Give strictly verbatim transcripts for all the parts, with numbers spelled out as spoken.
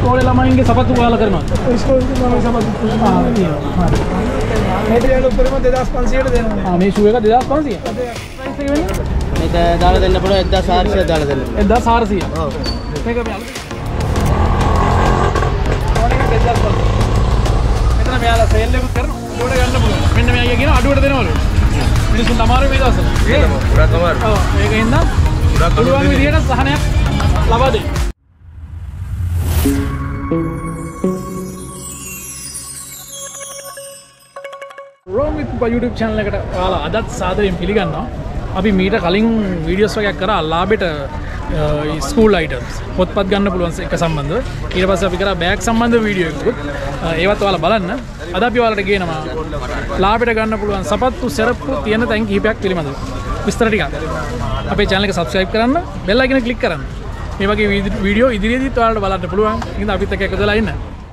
ඉස්කෝලේ ළමයින්ගේ සපත්තු ඔයාලා කරනවද? ඉස්කෝලේ ළමයි සපත්තු ආ තියෙනවා. හරි. මේක යාළුවෝ උඩරම දෙදාස් පන්සියයට දෙනවා. ආ මේ ෂූ එක දෙදාස් පන්සිය. ප්‍රයිස් එක වෙන්නේ? මේක දාලා දෙන්න පුළුවන් එක්දාස් හාරසිය දාලා දෙන්න. එක්දාස් හාරසිය. ඔව්. මේක මේ අලුත්. ඕනෙක දෙදාස් පන්සිය. මෙතන මෙයාලා සේල් එකක් කරනවා. උඩට ගන්න පුළුවන්. මෙන්න මෙයා කියන අඩුවට දෙනවලු. මිනිස්සුන්ට අමාරුයි මේ දවස්වල. ඒක ගොඩක් අමාරුයි. ඔව් මේකෙන් නම් ගොඩක් පුළුවන් විදියට සහනයක් ලබා දෙන්න. Wrong with YouTube channel එකට ඔයාලා අදත් සාදරයෙන් පිළිගන්නවා. අපි මීට කලින් වීඩියෝස් වගේක් කරා ලාභෙට ස්කූල් අයිටම්ස් පොත්පත් ගන්න පුළුවන් එක සම්බන්ධව. ඊට පස්සේ අපි කරා බෑග් සම්බන්ධ වීඩියෝ එකකුත්. ඒවත් ඔයාලා බලන්න. අද අපි ඔයාලට ගේනවා ලාභෙට ගන්න පුළුවන් සපත්තු සෙරප්පු තියෙන තැන් කිහිපයක් පිළිබඳව විස්තර ටිකක්. අපේ channel එක subscribe කරන්න, bell icon එක click කරන්න. මේ වගේ වීඩියෝ ඉදිරියේදීත් ඔයාලට බලන්න පුළුවන්. ඉතින් අපිත් එක්ක එකතු වෙලා ඉන්න.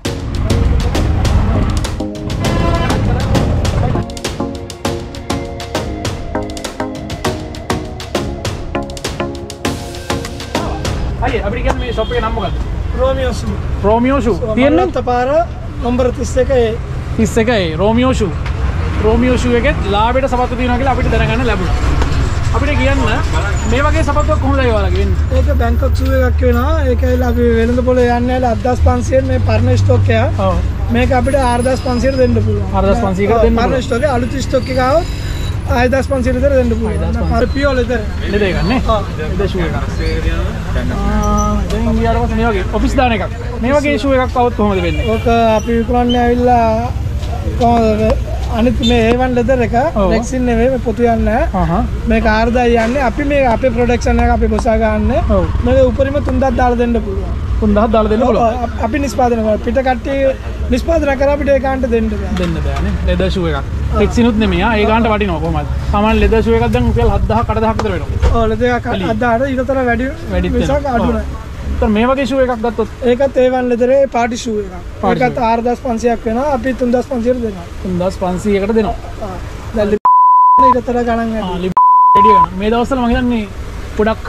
අයියේ අපිට කියන්නේ මේ shop එකේ නම මොකක්ද? Romeo shoe. Romeo shoe. තියෙන්නේ malwattha පාර නම්බර තිස් එක ඒ තිස් එක ඒ Romeo shoe. Romeo shoe එකේ ලාභයට සපත්තු තියෙනවා කියලා අපිට දැනගන්න ලැබුණා. අපිට කියන්න මේ වගේ සපත්තුවක් කොහොමද ඔයාලගේ වෙන්නේ? ඒක බැංකොක් shoe එකක් වෙනවා. ඒකයිලා අපි වෙළඳ පොලේ යන්නේ නැහැ අටදාස් පන්සියයෙන් මේ පරණ ස්ටොක් එක. ඔව්. මේක අපිට ආරදාස් පන්සියයට දෙන්න පුළුවන්. ආරදාස් පන්සියකට දෙන්න පුළුවන්. පරණ ස්ටොක් එක අලුත් ස්ටොක් එක આવොත් ආයදාස් පන්සියයට විතර දෙන්න පුළුවන්. පර පියෝ ලෙදර්. ලෙදර් එකක් නේ? ඔව්. ලෙදර් shoe එකක්. ආ දැන් ගියාට පස්සේ මේ වගේ ඔෆිස් දාන එකක්. මේ වගේ shoe එකක් આવොත් කොහොමද වෙන්නේ? ඕක අපි විකුණන්නේ ඇවිල්ලා කොහොමද අනිත් මේ A one ලෙදර් එක රෙක්සින් නෙවෙයි මේ පොතු යන්නේ නැහැ. මේක ආරදායි යන්නේ. අපි මේ අපේ ප්‍රොඩක්ෂන් එක අපි ගොසා ගන්න. මේක උඩරිම තුන්දාස් දාලා දෙන්න පුළුවන්. තුන්දාස් දාලා දෙන්න පුළුවන්. අපි නිෂ්පාදනය කරා. පිට කට්ටිය නිෂ්පාදනය කරා අපිට ඒ ගානට දෙන්න බෑ. දෙන්න බෑනේ. ලෙදර් shoe එකක්. රෙක්සිනුත් නෙමෙයි. ආ ඒ ගානට වටිනවා කොහොමද? සාමාන්‍ය ලෙදර් shoe එකක් දැන් රුපියල් හත් දහසක් අට දහසක් විතර වෙනවා. ඔව් ලෙදර් එකක් හත් දහසට ඊටතර වැඩි වැඩි මිසක් අඩු නෑ. ඒතර මේ වගේ shoe එකක් ගත්තොත් ඒකත් A one ලෙදරේ පාටි shoe එකක්. ඒකත් ආරදාස් පන්සියයක් වෙනවා. අපි තුන්දාස් පන්සියයට දෙනවා. තුන්දාස් පන්සියයකට දෙනවා. ආ දැන් ඊටතර ගණන් වැඩි. ආ ලිප් වැඩි ගන්න. මේ දවස්වල මම හිතන්නේ ගොඩක්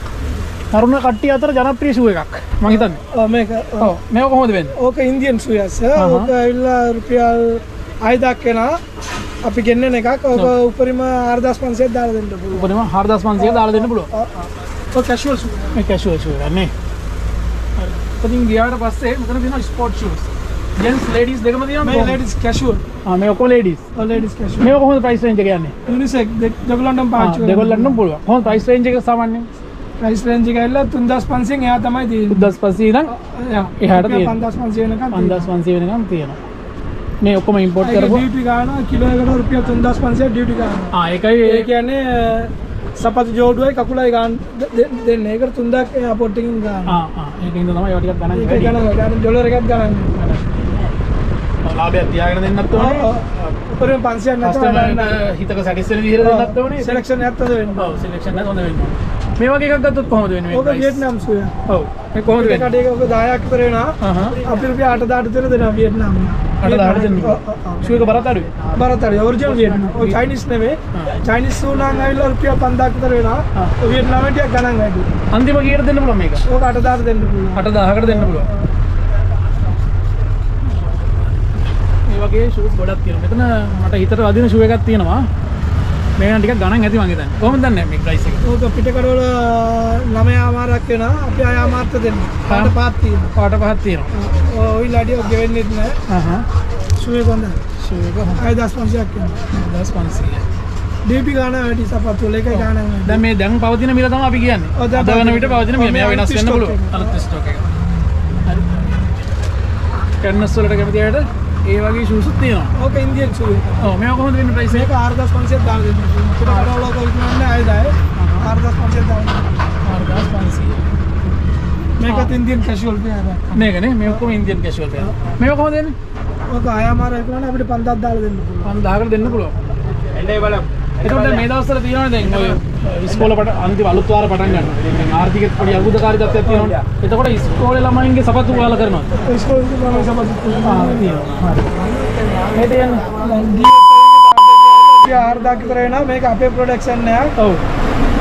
තරුණ කට්ටිය අතර ජනප්‍රිය shoe එකක් මම හිතන්නේ. ඔව් මේක ඔව් මේක කොහොමද වෙන්නේ? ඕක ඉන්දියන් shoe එකක්. ඕක ඇවිල්ලා රුපියල් හයදහක් වෙනවා. අපි ගෙන්නන එකක්. ඕක උඩරිම ආරදාස් පන්සියයක් දාලා දෙන්න පුළුවන්. උඩරිම හාරදාස් පන්සියයක් දාලා දෙන්න පුළුවන්. ඔව් ඔව් කැෂුවල් shoe. මේ කැෂුවල් shoe එක නේ. හරි. ඉතින් ගියාට පස්සේ මෙතන තියෙනවා ස්පෝර්ට් shoes. ජෙන්ට්ස් ලේඩීස් දෙකම තියෙනවා. මේ ලේඩීස් කැෂුවල්. ආ මේ ඔක්කොම ලේඩීස්. ඔව් ලේඩීස් කැෂුවල්. මේක කොහොමද ප්‍රයිස් රේන්ජ් එක යන්නේ? යුනිසෙක් දෙගොල්ලන්ටම පාවිච්චි කරන්න. දෙගොල්ලන්ටම පුළුවන්. කොහොමද ප්‍රයිස් රේන්ජ් එක සාමාන්‍යයෙන්? ප්‍රයිස් රේන්ජ් එක ඇවිල්ලා තුන්දාස් පන්සියයෙන් එහා තමයි තියෙන්නේ. තුන්දාස් පන්සිය ඉඳන් එහාට තියෙනවා. පන්දාස් පන්සිය වෙනකම් පන්දාස් පන්සිය වෙනකම් තියෙනවා. මේ ඔක්කොම ඉම්පෝට් කරපුවා. ඩියුටි ගානවා කිලෝ එකකට රුපියල් තුන්දාස් පන්සියයක් ඩියුටි ගානවා. ආ ඒකයි ඒ කියන්නේ සපත්තු ජෝඩුවයි කකුලයි ගන්න දෙන්නේ. ඒකට තුන්දාස් එයාපෝට් එකකින් ගන්නවා. ආ ආ ඒකින්ද තමයි ඒවා ටිකක් ගණන් ඒක ගණන් ගන්න ඩොලර් එකක් ගණන් ගන්න. ලාභයක් තියාගෙන දෙන්නත් ඕනේ. උඩරිම පන්සියයක් නැතුව කස්ටමර්ට හිතක සැටිස්ෆයි විදිහට දෙන්නත් ඕනේ. සිලෙක්ෂන් එකක් හොඳ වෙන්න. ඔව් සිලෙක්ෂන් එක හොඳ වෙන්න. මේ වගේ එකක් ගත්තොත් කොහොමද වෙන්නේ? ඕක වියට්නාම් shoe එක. ඔව්. මේ කොහොමද වෙන්නේ? කඩේක ඕක දහයක් විතර වෙනවා. අපි රුපියල් අට දහසට විතර දෙනවා වියට්නාම්. අට දහසට දෙනවා. shoe එක බරත් අඩුයි. බරත් අඩුයි. Original Vietnam. ඔය චයිනීස් නෙමෙයි. චයිනීස් shoe නම් ඇවිල්ලා රුපියල් පන්දාස් විතර වෙනවා. ඔය වියට්නාම් ටිකක් ගණන් වැඩි. අන්තිම කීයට දෙන්න පුළුවන් මේක? ඕක අට දහසට දෙන්න පුළුවන්. අට දහසකට දෙන්න පුළුවන්. මේ වගේ shoes ගොඩක් තියෙනවා. මෙතන මට හිතට වදින shoe එකක් තියෙනවා. මේක ටිකක් ගණන් ඇති මං හිතන්නේ. කොහොමද දන්නේ මේ ප්‍රයිස් එක? ඕක පිටකඩවල නවයමාරක් වෙනවා. අපි අයමාර්ථ දෙන්න. පාට පහක් තියෙනවා. පාට පහක් තියෙනවා. ඔය ලාඩිය ගෙවෙන්නෙත් නෑ. අහහ. shoe එක හොඳයි. shoe එක හොඳයි. හයදාස් පන්සියයක් වෙනවා. හයදාස් පන්සිය. ඩීපී ගාන වැඩි සපත්තු වල එකයි ගාන වැඩි. දැන් මේ දැන් පවතින මිල තමයි අපි කියන්නේ. ඔව් දැන් අද වෙන විට පවතින මිල. මේවා වෙනස් වෙන්න පුළුවන්. අලුත් ස්ටොක් එක. හරි. කැන්වස් වලට කැමති අයට ඒ වගේ shoes තියෙනවා. ඕක ඉන්දියන් shoe එක. ඔව් මේවා කොහොමද වෙන්නේ ප්‍රයිස් එක? මේක ආරදාස් පන්සියයක් දාලා දෙන්න. පිටකඩවල ඕක විකුණන්නේ ආයදායි. ආරදාස් පන්සියයක් දාලා. හයදාස් පන්සිය. මේකත් ඉන්දියන් කැෂුවල් පෙයාරක්. මේකනේ මේ ඔක්කොම ඉන්දියන් කැෂුවල් පෙයාර. මේවා කොහොමද දෙන්නේ? ඕක අයමාර විකුණන්නේ අපිට පන්දාස් දාලා දෙන්න පුළුවන්. පන්දාහකට දෙන්න පුළුවන්. එන්නේ බලමු. එතකොට මේ දවස්වල තියෙනවනේ දැන් ඔය ඉස්කෝල පට අන්තිම අලුත් වාර පටන් ගන්නවා. දැන් ආර්ථිකෙත් පොඩි අර්බුදකාරී තත්ත්වයක් තියෙනවනේ. එතකොට ඉස්කෝලේ ළමයින්ගේ සපත්තු ඔයාලා කරනවා. ඉස්කෝලේ ළමයි සපත්තු ආ තියෙනවා. හරි. මේ දෙයන් ආරදාස් විතර වෙනවා. මේක අපේ ප්‍රොඩක්ෂන් එකක්. ඔව්.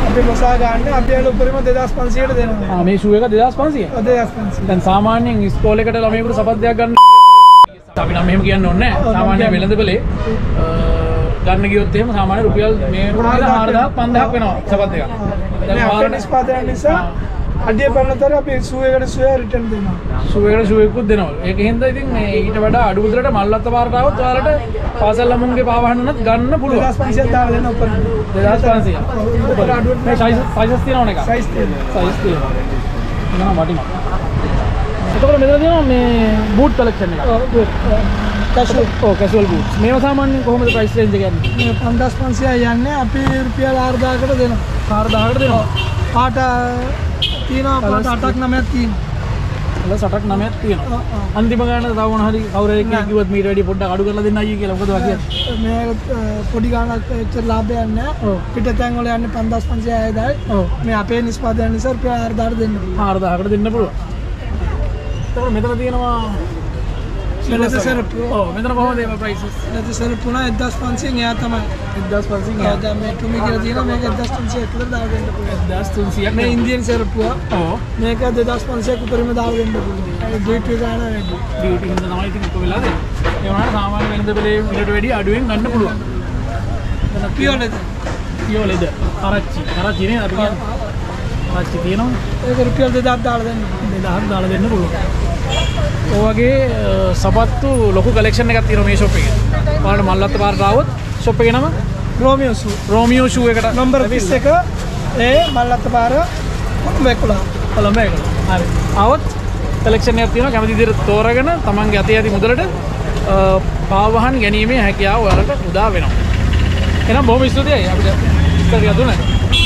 අපි මොසා ගන්න අපි යන උපරිම දෙදාස් පන්සියයට දෙනවා. ආ මේ ෂූ එක දෙදාස් පන්සිය. දෙදාස් පන්සිය. දැන් සාමාන්‍යයෙන් ඉස්කෝලේකට ළමයෙකුට සපත්යක් ගන්න අපි නම් මෙහෙම කියන්න ඕනේ නැහැ. සාමාන්‍ය වෙළඳපොලේ ගන්න ගියොත් එහෙම සාමාන්‍ය රුපියල් මේ හාරදාස් පන්දාස් වෙනවා සපත් එකක්. දැන් පාර නිෂ්පාදනය නිසා අඩිය බලනතර අපි ෂූ එකට ෂූ රිටර්න් දෙනවා. ෂූ එකට ෂූ එකකුත් දෙනවා. ඒක හින්දා ඉතින් මේ ඊට වඩා අඩු මුදලට මල්වත්ත පාරට આવොත් ඔයාලට පාසල් ළමුන්ගේ පාවහන්න උනත් ගන්න පුළුවන්. දෙදාස් පන්සියයක් දාලා දෙන්න උපරිම. දෙදාස් පන්සිය. මේ සයිස් සයිස් තියෙනවනේ එක. සයිස් තියෙනවා. සයිස් තියෙනවා. නම වටිනවා. එතකොට මෙතන තියෙනවා මේ බූට් කලෙක්ෂන් එක. ඔව් බූට්. කැෂුවල්. ඔව් කැෂුවල් බූට්ස්. මේවා සාමාන්‍යයෙන් කොහොමද ප්‍රයිස් රේන්ජ් එක යන්නේ? මේ පන්දාස් පන්සියය යන්නේ අපි රුපියල් හාරදාසකට දෙනවා. හාරදාසකට දෙනවා. පාට තියෙනවා පාට අටක් නවයක් තියෙනවා. අල සටක් නවයක් තියෙනවා. අන්තිම ගාන තව මොන හරි කවුරු එකක් කිව්වොත් මීට වැඩි පොඩ්ඩක් අඩු කරලා දෙන්න අයියේ කියලා මොකද වගේ? මේ පොඩි ගානක් එච්චර ලාභයක් නැහැ. පිටතෙන් වල යන්නේ පන්දාස් පන්සියයයි දායි. මේ අපේ නිෂ්පාදනය නිසා රුපියල් හාරදාසකට දෙන්න පුළුවන්. හාරදාසකට දෙන්න පුළුවන්. එතකොට මෙතන තියෙනවා ලෙදර් සරප්පු. ඔව් මෙතන කොහොමද මේ ප්‍රයිසස්? ලෙදර් සරප්පු නා එක්දාස් පන්සියෙන් එයා තමයි. එක්දාස් පන්සියෙන් එයා දැන් මේ තුමි කියලා තියෙනවා මේක එක්දාස් තුන්සියයක් විතර දාලා දෙන්න පුළුවන්. එක්දාස් තුන්සියයක් මේ ඉන්දියන් සරප්පුවා. ඔව් මේක දෙදාස් පන්සියයක් උඩරිම දාලා දෙන්න පුළුවන්. ඒ ඩියුටි ගාන වැඩි. ඩියුටි හින්දා තමයි ඉතින් එක වෙලා දෙන්නේ. ඒ වුණාට සාමාන්‍ය වෙළඳපොලේ ඊට වැඩි අඩුවෙන් ගන්න පුළුවන්. එතන පියෝ ලෙදර්. PU leather. කරච්චි. කරච්චි නේ අපි කියන්නේ. කරච්චි තියෙනවා. ඒක රුපියල් දෙදාස් දාලා දෙන්න. දෙදාස් දාලා දෙන්න පුළුවන්. ඔය වගේ සපත්තු ලොකු කලෙක්ෂන් එකක් තියෙනවා මේ ෂොප් එකේ. ඔයාලට මල්වත්ත පාරට ආවොත් ෂොප් එකේ නම රෝමියෝ ෂූ. රෝමියෝ ෂූ එකට නම්බර් විස් එක ඒ මල්වත්ත පාර කොළඹ එක්කොළහ. කොළඹ එක්කොළහ. හරි. ආවොත් කලෙක්ෂන් එකක් තියෙනවා කැමති විදිහට තෝරගෙන තමන්ගේ අතේ ඇති මුදලට පාවහන් ගැනීමේ හැකියාව ඔයාලට උදා වෙනවා. එහෙනම් බොහොම ස්තුතියි අපිට ඉස්තර ටිකක් දුන්නා.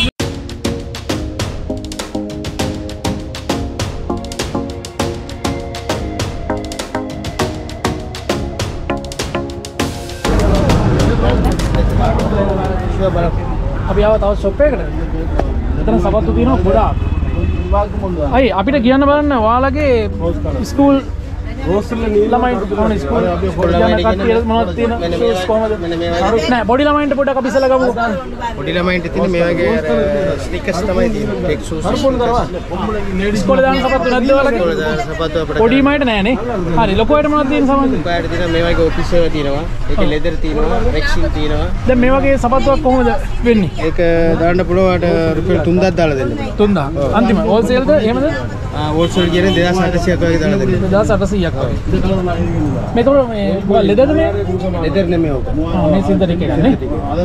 අපි ආව තව ෂොප් එකකට. මෙතන සපත්තු තියෙනවා ගොඩාක්. අයි අපිට කියන්න බලන්න ඔයාලගේ ස්කූල් ළමයි කොහොමද ස්කූල් යන කට්ටිය මොනවද තියෙන ෂූස් කොහොමද? නෑ පොඩි ළමයින්ට පොඩ්ඩක් අපි ඉස්සලා ගමු. පොඩි ළමයින්ට තියෙන මේ වගේ අර ස්නිකර්ස් තමයි තියෙන්නේ. Tech shoes. ඉස්කෝලේ දාන සපත්තු නැද්ද ඔයාලගේ? සපත්තු අපිට පොඩි මයිට නෑනේ. හරි ලොකු අයට මොනවද තියෙන සමහරවිට? ලොකු අයට තියෙන මේ වගේ ඔෆිස් ඒවා තියෙනවා. ඒකේ ලෙදර් තියෙනවා, රෙක්සින් තියෙනවා. දැන් මේ වගේ සපත්තුවක් කොහොමද වෙන්නේ? ඒක දාන්න පුළුවන් රුපියල් තුන්දාස් දාලා දෙන්න. තුන්දාස්. අන්තිම හෝල්සේල්ද එහෙමද? ආ හෝල්සේල් කියන්නේ දෙදාස් අටසියයක් වගේ දාලා දෙන්න. දෙදාස් අටසියයක් වගේ. මේතොර මේ මොකක්ද ලෙදර්ද මේ? ලෙදර් නෙමෙයි ඔක. ආ මේ සින්තටික් එකක් නේ.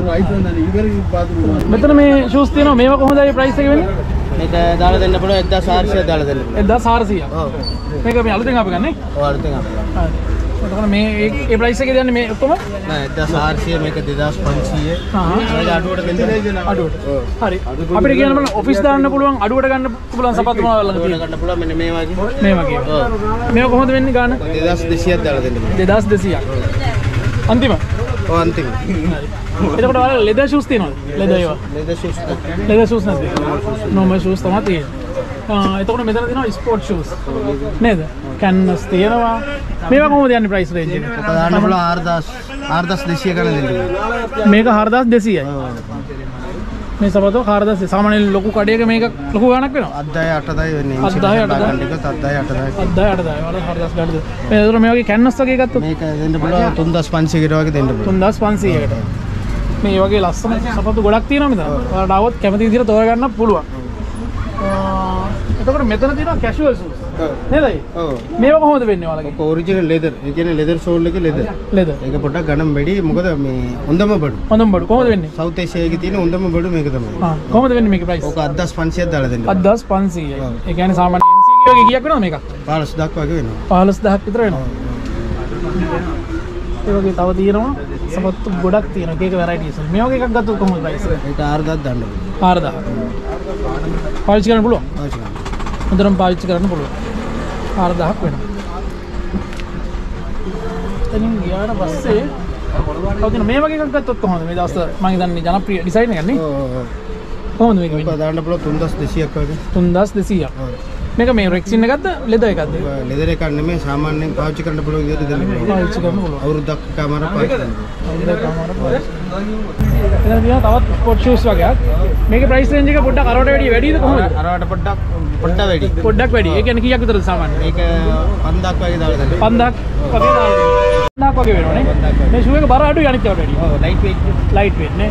මෙතන මේ ෂූස් තියෙනවා මේවා කොහොමදයි ප්‍රයිස් එක වෙන්නේ? මේක දාලා දෙන්න පුළුවන් එක්දාස් හාරසියයක් දාලා දෙන්න පුළුවන්. එක්දාස් හාරසියයක්. ඔව්. මේක මේ අලුතෙන් ආපු ගන්නේ? ඔව් අලුතෙන් ආපු. හරි. එතකොට මේ ඒ ප්‍රයිස් එකේ දන්නේ මේ ඔක්කොම? නෑ එක්දාස් හාරසිය මේක දෙදාස් පන්සියය. හා. ඒක අඩුවට දෙන්න. අඩුවට. හරි. අපිට කියන්න බලන්න ඔෆිස් දාන්න පුළුවන් අඩුවට ගන්න පුළුවන් සපත්තු මොනවද ළඟ තියෙන්නේ? ගන්න පුළුවන් මෙන්න මේ වගේ. මේ වගේ. ඔව්. මේක කොහොමද වෙන්නේ ගාන? දෙදාස් දෙසීයක් දාලා දෙන්න පුළුවන්. දෙදාස් දෙසීයක්. අන්තිම. ඔව් අන්තිම. එතකොට ඔයාලා ලෙදර් ෂූස් තියෙනවද? ලෙදර් ඒවා. Leather shoes. ලෙදර් ෂූස් නැද්ද? නෝමල් ෂූස් තමයි තියෙන්නේ. ආ එතකොට මෙතන තියෙනවා ස්පෝර්ට් ෂූස්. නේද? කැන්වස් තියෙනවා. මේවා කොහොමද යන්නේ ප්‍රයිස් රේන්ජ් එක? ඔක දාන්න පුළුවන් හාරදාස් හාරදාස් දෙසීය ගන්න දෙන්න. මේක හාරදාස් දෙසීයයි. මේ සපත්තු හාරදාස් සාමාන්‍ය ලොකු කඩේක මේක ලොකු ගාණක් වෙනවා. අත්දාය අටදාය වෙන්නේ. අත්දාය අටදාය. ටිකත් අත්දාය අටදාය. අත්දාය අටදාය. වල හාරදාස් ගන්නද? මේ ඒතර මේ වගේ කැන්වස් වගේ ගත්තොත් මේක දෙන්න පුළුවන් තුන්දාස් පන්සියයකට වගේ දෙන්න පුළුවන්. තුන්දාස් පන්සියයකට. මේ වගේ ලස්සන සපත්තු ගොඩක් තියෙනවා මෙතන. ඔයාලට આવොත් කැමති විදිහට තෝරගන්න පුළුවන්. එතකොට මෙතන තියෙනවා කැෂුවල් ෂූස්. නේද? ඔව්. මේවා කොහොමද වෙන්නේ ඔයාලගේ? ඔක ඔරිජිනල් ලෙදර්. ඒ කියන්නේ ලෙදර් සෝල් එකේ ලෙදර්. ලෙදර්. ඒක පොඩ්ඩක් ගණන් වැඩි. මොකද මේ හොඳම බඩු. හොඳම බඩු කොහොමද වෙන්නේ? සවුත් ඒෂියාවේ තියෙන හොඳම බඩු මේක තමයි. ආ කොහොමද වෙන්නේ මේකේ ප්‍රයිස්? ඔක අත්දාස් පන්සියයක් දාලා දෙන්න. අත්දාස් පන්සියයි. ඒ කියන්නේ සාමාන්‍ය එම් සී කී වගේ කීයක් වෙනවද මේක? පහළොස් දහක් වගේ වෙනවා. පහළොස් දහක් විතර වෙනවා. ඒ වගේ තව තියෙනවා සපත්තු ගොඩක් තියෙනවා. එක එක වැරයිටිස්. මේ වගේ එකක් ගත්තොත් කොහොමද ප්‍රයිස් එක? ඒක හාරදාස් දාන්න ඕනේ. හාරදාස්. පාවිච්චි කරන්න පුළුවන්. පාවිච්චි කරන්න. හොඳටම පාවිච්චි කරන්න පුළුවන්. හාරදාසක් වෙනවා. එතනින් ගියාට පස්සේ තව මේ වගේ එකක් ගත්තොත් කොහොමද? මේ දවස් මම හිතන්නේ ජනප්‍රිය ඩිසයින් එකක් නේ. ඔව් ඔව්. කොහොමද මේක ඔක වෙන්නේ? දාන්න පුළුවන් තුන්දාස් දෙසීයක් වගේ. තුන්දාස් දෙසීයක්. ඔව්. මේක මේ රෙක්සින් එකක්ද ලෙදර් එකක්ද? ලෙදර් එකක් නෙමෙයි සාමාන්‍යයෙන් පාවිච්චි කරන්න පුළුවන් විදිහට දෙන්න පුළුවන්. පාවිච්චි කරන්න පුළුවන්. අවුරුද්දක් කමාර පාවිච්චි කරන්න. අවුරුද්දක් කමාර පාවිච්චි. එතන තියෙනවා තවත් ස්පෝර්ට් ෂූස් වගේක්. මේකේ ප්‍රයිස් රේන්ජ් එක පොඩ්ඩක් අරවට වැඩි වැඩිද කොහොමද? අරවට පොඩ්ඩක් පොඩ්ඩක් වැඩි. පොඩ්ඩක් වැඩි. ඒ කියන්නේ කීයක් විතරද සාමාන්‍යයෙන්? මේක පන්දාක් වගේ දාලා දෙන්න. පන්දාක් වගේ දාලා දෙන්න. පන්දාක් වගේ වෙනවනේ. මේ ෂූ එක බර අඩුයි අනිත් ඒවාට වැඩි. ඔව් ලයිට් වෙයිට්. ලයිට් වෙයිට් නේ.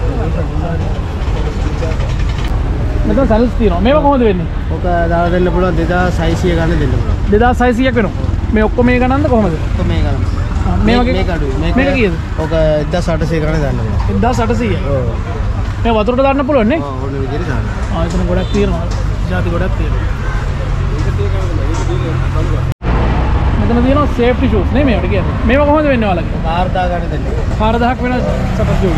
මෙතන සල්ස් තියෙනවා. මේවා කොහොමද වෙන්නේ? ඔක දාලා දෙන්න පුළුවන් දෙදාස් හයසිය ගන්න දෙන්න පුළුවන්. දෙදාස් හයසියක් වෙනවා. මේ ඔක්කොම මේ ගණන්ද කොහොමද? ඔක මේ ගන්න. මේ වගේ මේක අඩුයි. මේක කීයද? ඔක එක්දාස් අටසිය ගන්න දාන්න පුළුවන්. එක්දාස් අටසිය. ඔව්. මේ වතුරට දාන්න පුළුවන් නේ? ඔව් ඕන විදිහට දාන්න. ආ එතන ගොඩක් තියෙනවා. ජාති ගොඩක් තියෙනවා. මෙතන තියෙනවා සේෆ්ටි ෂූස් නේ මේවට කියන්නේ. මේවා කොහොමද වෙන්නේ ඔයාලගේ? කාර් දා ගන්න දෙන්න. හාර දහයක් වෙන සපස් ෂූස්.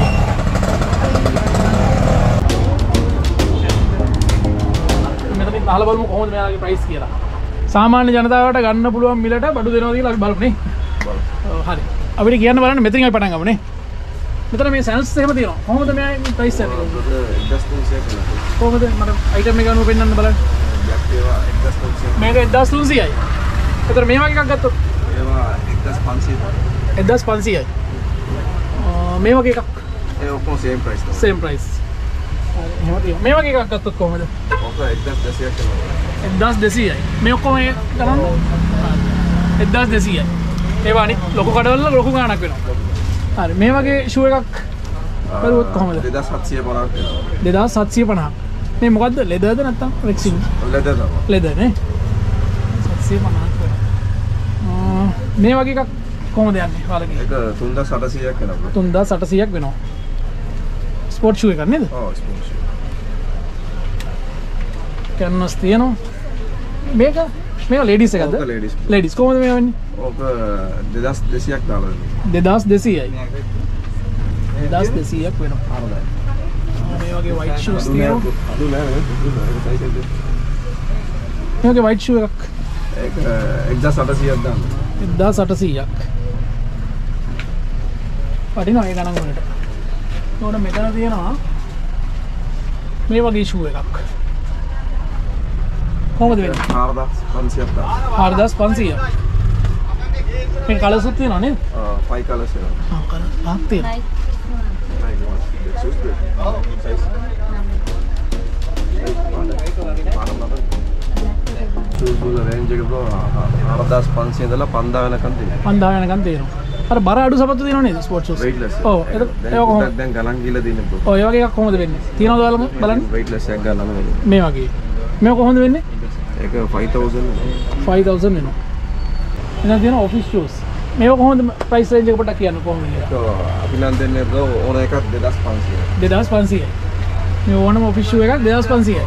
මෙතනින් අහලා බලමු කොහොමද මෙයාලගේ ප්‍රයිස් කියලා. සාමාන්‍ය ජනතාවට ගන්න පුළුවන් මිලට බඩු දෙනවා කියලා අපි බලමු නේ. බලමු. හරි. අපිට කියන්න බලන්න මෙතනින් අපි පටන් ගමු නේ. මෙතන මේ සැන්ස් එහෙම තියෙනවා. කොහොමද මේ ප්‍රයිස් එක? එක්දාස් තුන්සිය කියලා. කොහොමද මට අයිටම් එක ගන්න පෙන්නන්න බලන්න. එක්දාස් තුන්සිය. මේක එක්දාස් තුන්සියයි. ඒතර මේ වගේ එකක් ගත්තොත් ඒවා එක්දාස් පන්සිය. එක්දාස් පන්සියයි. මේ වගේ එකක් ඒ ඔක්කොම සේම් ප්‍රයිස් තමයි. Same price. එහෙම තියෙනවා. මේ වගේ එකක් ගත්තොත් කොහොමද? ඔක එක්දාස් දෙසීයක් කරනවා. එක්දාස් දෙසීයයි. මේ ඔක්කොම ඒ ගණන් එක්දාස් දෙසීයයි. ඒවා අනිත් ලොකු කඩවල ලොකු ගාණක් වෙනවා. හරි. මේ වගේ ෂූ එකක් බලුවොත් කොහොමද? දෙදාස් හත්සිය පනහක් වෙනවා. දෙදාස් හත්සිය පනහක්. මේ මොකද්ද? ලෙදර්ද නැත්නම් රෙක්සින්? ලෙදර් තමයි. ලෙදර් නේ. හත්සිය පනහක් වෙනවා. මේ වගේ එකක් කොහොමද යන්නේ? ඔයාලගේ? ඒක තුන්දාස් අටසියක් වෙනවා. තුන්දාස් අටසියක් වෙනවා. ස්පෝර්ට් ෂූ එකක් නේද? ඔව් ස්පෝර්ට් ෂූ. කැන්වස් තියෙනවා. මේක මේක ලේඩීස් එකක්ද? ඔක ලේඩීස්. ලේඩීස් කොහොමද මේවා වෙන්නේ? ඔක දෙදාස් දෙසීයක් දාලා දෙනවා. දෙදාස් දෙසීයයි. දෙදාස් දෙසීයක් වෙනවා. හරිද? මේ වගේ white shoes තියෙනවා. අඩු නෑ නේද? සයිස් එක. මේ වගේ white shoe එකක් ඒක එක්දාස් අටසියක් දාන්න. එක්දාස් අටසියක්. වටිනවා ඒ ගණන් වලට. ඒකට මෙතන තියෙනවා මේ වගේ shoe එකක්. කොහොමද වෙන්නේ? හාරදාස් පන්සියක් දාන්න. හාරදාස් පන්සිය. මේ කලර්ස් උත් තියෙනවා නේද? ආ ෆයිව් කලර්ස් වෙනවා. ආ කලර් පහක් තියෙනවා. සූස් රේන්ජ් එක බෝ හාරදාස් පන්සිය ඉඳලා පන්දාස් වෙනකන් තියෙනවා. පන්දාස් වෙනකන් තියෙනවා. අර බර අඩු සපත්තු තියෙනව නේද ස්පෝර්ට්ස් ෂූස්? weightless. ඔව් ඒක ඒක කොහොමද? දැන් ගණන් ගිහලා තියෙන්නේ බෝ. ඔව් ඒ වගේ එකක් කොහොමද වෙන්නේ? තියෙනවද ඔයාලම බලන්න? weightless එකක් ගන්නම වෙන්නේ. මේ වගේ. මේක කොහොමද වෙන්නේ? ඒක ෆයිව් තවුසන්ඩ් ෆයිව් තවුසන්ඩ් වෙනවා. එනවා තියෙන ඔෆිස් ෂූස්. මේක කොහොමද ප්‍රයිස් රේන්ජ් එක පොඩ්ඩක් කියන්න කොහොමද කියලා? ඒක අපි නම් දෙන්නේ බෝ ඕන එකක් දෙදාස් පන්සියයි. දෙදාස් පන්සියයි. මේ ඕනම ඔෆිස් ෂූ එකක් දෙදාස් පන්සියයි.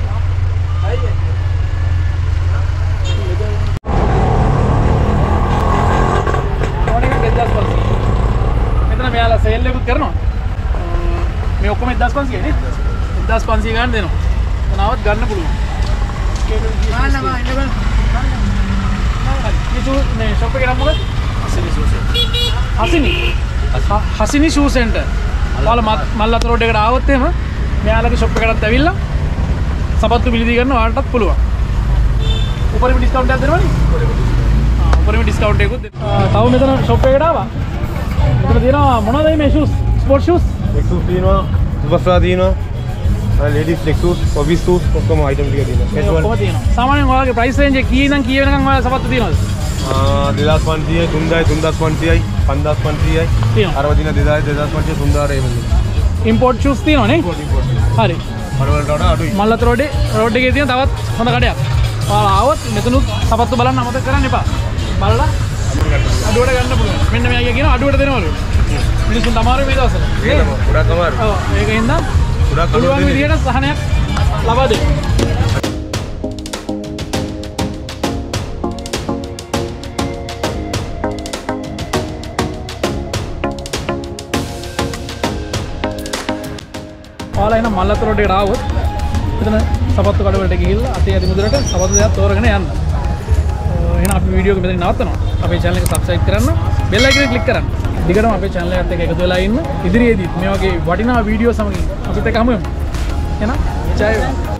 ඕන එකක් දෙදාස් පන්සියයි. මෙතන මෙයාලා සේල් එකක් කරනවා. මේ ඔක්කොම දෙදාස් පන්සියයි නේ? දෙදාස් පන්සිය ගන්න දෙනවා. මොනවත් ගන්න පුළුවන්. ආන්න බා ඉන්න බා. මේ ෂූ මේ ෂොප් එකේ නම මොකද? Hasini shoe centre. Hasini. Hasini shoe centre. ඔයාලා මල්වත්ත රෝඩ් එකට ආවොත් එහෙම මෙයාලගේ ෂොප් එකටත් ඇවිල්ලා සපත්තු මිලදී ගන්න ඔයාලටත් පුළුවන්. උපරිම ඩිස්කවුන්ට් එකක් දෙනවනේ? ආ උපරිම ඩිස්කවුන්ට් එකකුත් දෙනවා. තව මෙතන ෂොප් එකට ආවා. මෙතන තියෙනවා මොනවද මේ ෂූස්? Sport shoes? ෂූස් තියෙනවා, සුපර්ස්ටාර් තියෙනවා. ලේඩීස් ෂූස්, ඔෆිස් ෂූස් ඔක්කොම අයිටම් ටික තියෙනවා. ඔක්කොම තියෙනවා. සාමාන්‍යයෙන් ඔයාලගේ ප්‍රයිස් රේන්ජ් එක කී ඉඳන් කී වෙනකන් ඔයාලා සපත්තු තියෙනවද? ආ දෙදාස් පන්සියයි, තුන්දාස් තුන්දාස් පන්සියයි, පන්දාස් පන්සියයි. තියෙනවා. අරව දින දෙදාස් දෙදාස් පන්සිය, තුන්දාස් එහෙම. ඉම්පෝර්ට් ෂූස් තියෙනවා නේ? හරි. මඩවලට වඩා අඩුයි. මල්වත්ත රෝඩේ රෝඩ් එකේ තියෙන තවත් හොඳ කඩයක්. ඔයාලා ආවොත් මෙතනුත් සපත්තු බලන්න අමතක කරන්න එපා. බලලා අඩුවට ගන්න පුළුවන්. මෙන්න මෙයා කියනවා අඩුවට දෙනවලු. මිනිස්සුන්ට අමාරුයි මේ දවස්වල. ඒක ගොඩක් අමාරුයි. ඔව් ඒකෙන්ද ගොඩක් පුළුවන් අඩුයි. විදියට සහනයක් ලබා දෙන්න. ඔයාලා එන මල්වත්ත රෝඩ් එකට ආවොත් මෙතන සපත්තු කඩවලට ගිහිල්ලා අතේ ඇති මුදලට සපත්තු දෙකක් තෝරගෙන යන්න. එහෙනම් අපි වීඩියෝ එක මෙතනින් නවත්තනවා. අපේ channel එක subscribe කරන්න, bell icon එක click කරන්න. දිගටම අපේ channel එකත් එක්ක එකතු වෙලා ඉන්න. ඉදිරියේදීත් මේ වගේ වටිනා වීඩියෝ සමගින් අපිත් එක්ක හමු වෙමු. එහෙනම් ජය වේවා.